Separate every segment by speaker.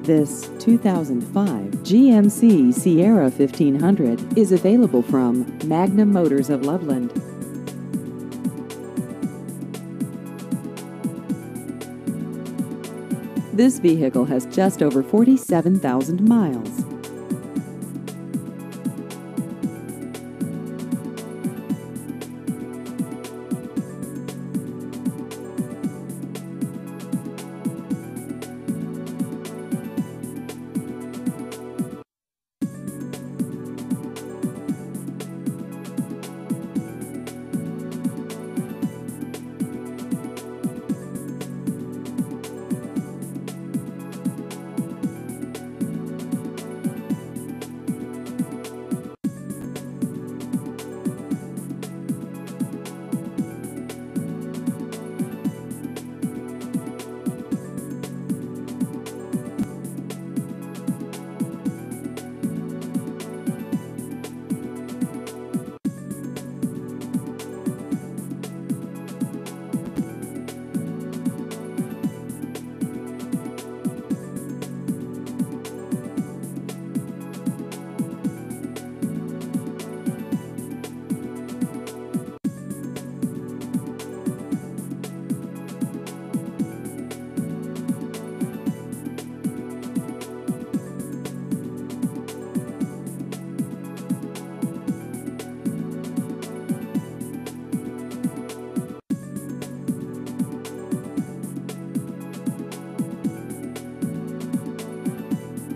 Speaker 1: This 2005 GMC Sierra 1500 is available from Magna Motors of Loveland. This vehicle has just over 47,000 miles.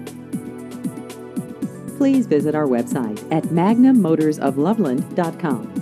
Speaker 1: Please visit our website at magnamotorsofloveland.com.